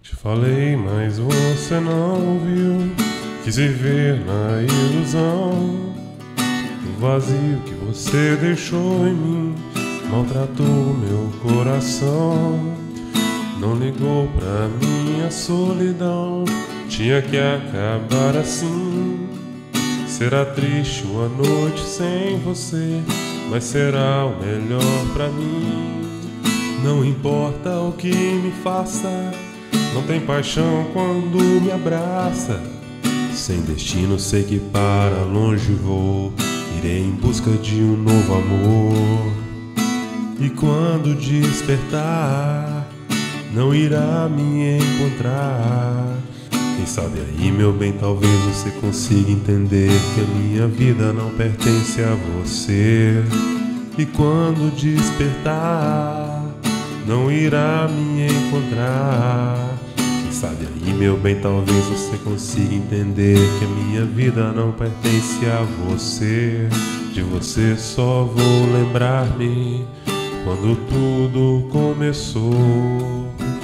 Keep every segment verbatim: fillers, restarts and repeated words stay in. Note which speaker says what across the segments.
Speaker 1: Te falei, mas você não ouviu. Quis viver na ilusão. O vazio que você deixou em mim maltratou meu coração. Não ligou pra minha solidão. Tinha que acabar assim. Será triste uma noite sem você, mas será o melhor pra mim. Não importa o que me faça, não tem paixão quando me abraça. Sem destino sei que para longe vou, irei em busca de um novo amor. E quando despertar, não irá me encontrar. Quem sabe aí, meu bem, talvez você consiga entender que a minha vida não pertence a você. E quando despertar, não irá me encontrar. Quem sabe aí, meu bem, talvez você consiga entender que a minha vida não pertence a você. De você só vou lembrar-me quando tudo começou.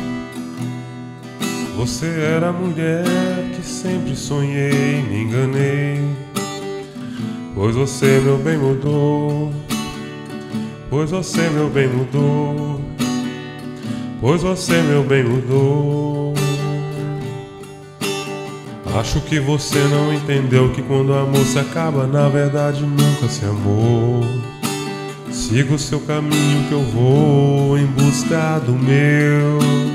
Speaker 1: Você era a mulher que sempre sonhei, me enganei. Pois você, meu bem, mudou. Pois você, meu bem, mudou. Pois você, meu bem, mudou. Acho que você não entendeu que quando o amor se acaba, na verdade nunca se amou. Siga o seu caminho que eu vou em busca do meu.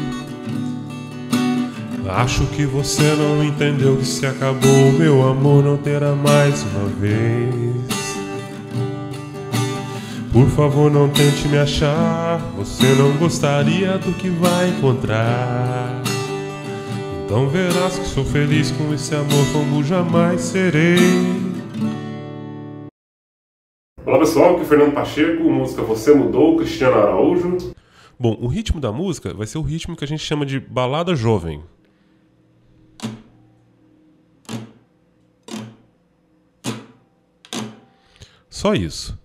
Speaker 1: Acho que você não entendeu que se acabou, meu amor não terá mais uma vez. Por favor, não tente me achar, você não gostaria do que vai encontrar. Então verás que sou feliz com esse amor como jamais serei.
Speaker 2: Olá pessoal, aqui é o Fernando Pacheco, música Você Mudou, Cristiano Araújo.
Speaker 1: Bom, o ritmo da música vai ser o ritmo que a gente chama de balada jovem. Só isso.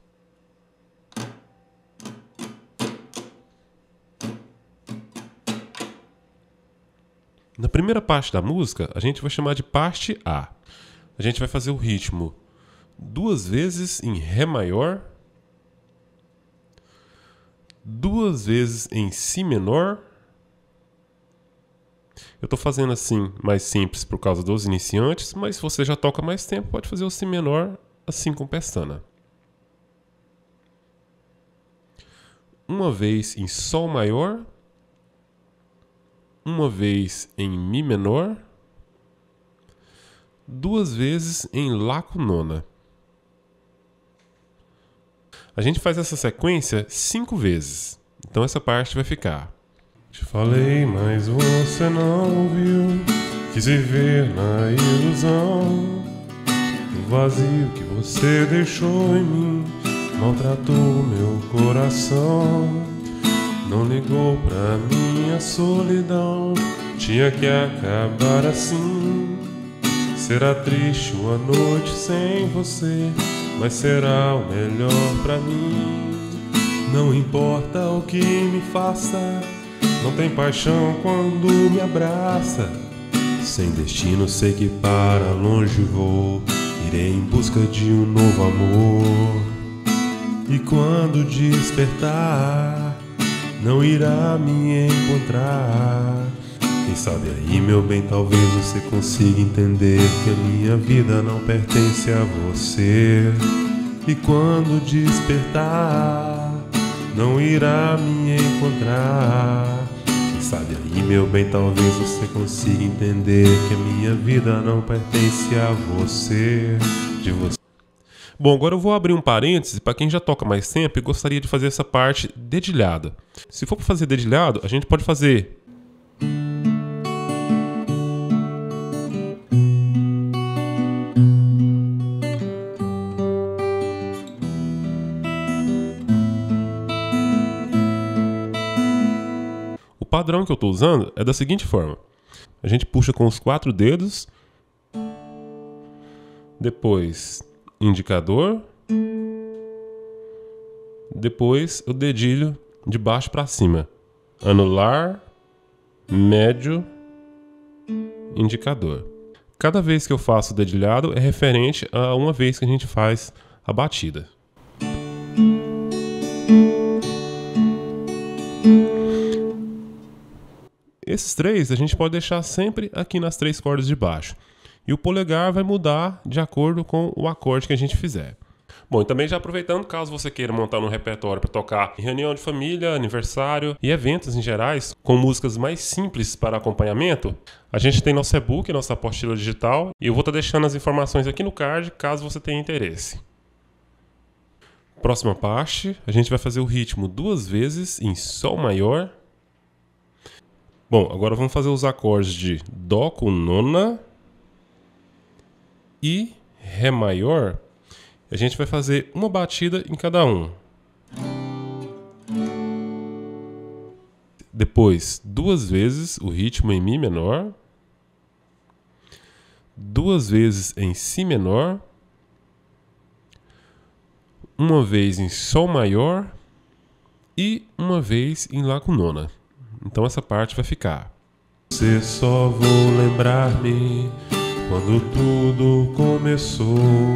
Speaker 1: Na primeira parte da música, a gente vai chamar de parte A. A gente vai fazer o ritmo duas vezes em Ré maior, duas vezes em Si menor. Eu estou fazendo assim mais simples por causa dos iniciantes, mas se você já toca mais tempo, pode fazer o Si menor assim com pestana. Uma vez em Sol maior, uma vez em Mi menor, duas vezes em Lá com nona. A gente faz essa sequência cinco vezes, então essa parte vai ficar.
Speaker 2: Te falei, mas você não ouviu. Quis viver na ilusão. O vazio que você deixou em mim maltratou meu coração. Não ligou pra minha solidão. Tinha que acabar assim. Será triste uma noite sem você, mas será o melhor pra mim. Não importa o que me faça, não tem paixão quando me abraça. Sem destino sei que para longe vou, irei em busca de um novo amor. E quando despertar, não irá me encontrar. Quem sabe aí, meu bem, talvez você consiga entender que a minha vida não pertence a você. E quando despertar, não irá me encontrar. Quem sabe aí, meu bem, talvez você consiga entender que a minha vida não pertence a você. De você.
Speaker 1: Bom, agora eu vou abrir um parêntese para quem já toca mais tempo e gostaria de fazer essa parte dedilhada. Se for para fazer dedilhado, a gente pode fazer o padrão que eu estou usando é da seguinte forma. A gente puxa com os quatro dedos, depois indicador, depois o dedilho de baixo para cima, anular, médio indicador. Cada vez que eu faço o dedilhado é referente a uma vez que a gente faz a batida. Esses três a gente pode deixar sempre aqui nas três cordas de baixo. E o polegar vai mudar de acordo com o acorde que a gente fizer. Bom, e também já aproveitando, caso você queira montar um repertório para tocar em reunião de família, aniversário e eventos em gerais, com músicas mais simples para acompanhamento, a gente tem nosso e-book, nossa apostila digital, e eu vou estar deixando as informações aqui no card, caso você tenha interesse. Próxima parte, a gente vai fazer o ritmo duas vezes em Sol maior. Bom, agora vamos fazer os acordes de Dó com nona e Ré maior. A gente vai fazer uma batida em cada um. Depois, duas vezes o ritmo em Mi menor. Duas vezes em Si menor. Uma vez em Sol maior. E uma vez em Lá com nona. Então essa parte vai ficar.
Speaker 2: Você só vou lembrar-me quando tudo começou.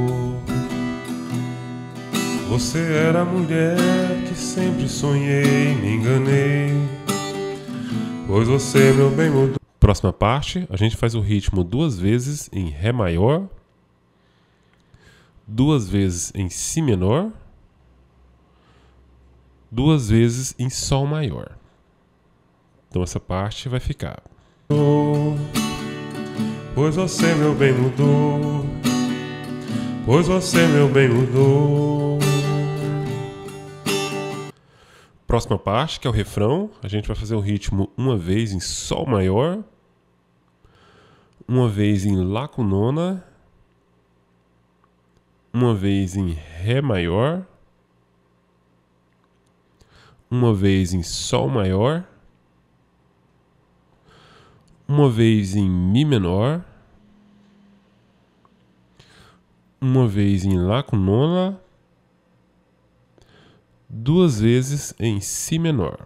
Speaker 2: Você era a mulher que sempre sonhei, me enganei, pois você, meu bem, mudou.
Speaker 1: Próxima parte, a gente faz o ritmo duas vezes em Ré maior, duas vezes em Si menor, duas vezes em Sol maior. Então essa parte vai ficar.
Speaker 2: Pois você, meu bem, mudou, pois você, meu bem, mudou.
Speaker 1: Próxima parte, que é o refrão, a gente vai fazer o ritmo uma vez em Sol maior, uma vez em Lá com nona, uma vez em Ré maior, uma vez em Sol maior, uma vez em Mi menor, uma vez em Lá com nona, duas vezes em Si menor.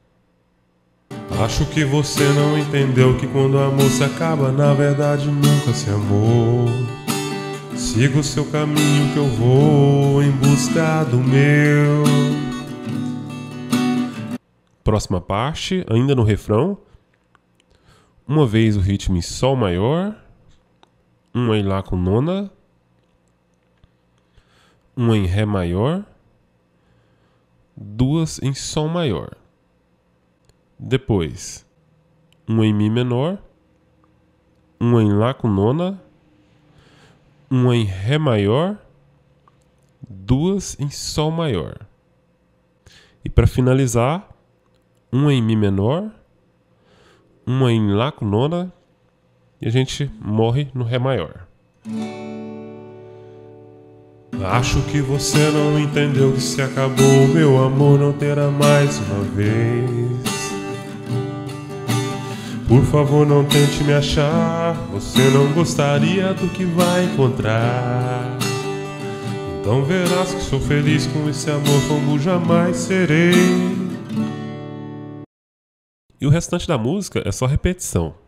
Speaker 2: Acho que você não entendeu que quando o amor se acaba, na verdade nunca se amou. Siga o seu caminho que eu vou em busca do meu.
Speaker 1: Próxima parte, ainda no refrão. Uma vez o ritmo em Sol maior, uma em Lá com nona, uma em Ré maior, duas em Sol maior. Depois, uma em Mi menor, uma em Lá com nona, uma em Ré maior, duas em Sol maior. E para finalizar, uma em Mi menor, uma em Lá com nona e a gente morre no Ré maior.
Speaker 2: Acho que você não entendeu que se acabou, meu amor não terá mais uma vez. Por favor, não tente me achar, você não gostaria do que vai encontrar. Então verás que sou feliz com esse amor como jamais serei.
Speaker 1: E o restante da música é só repetição.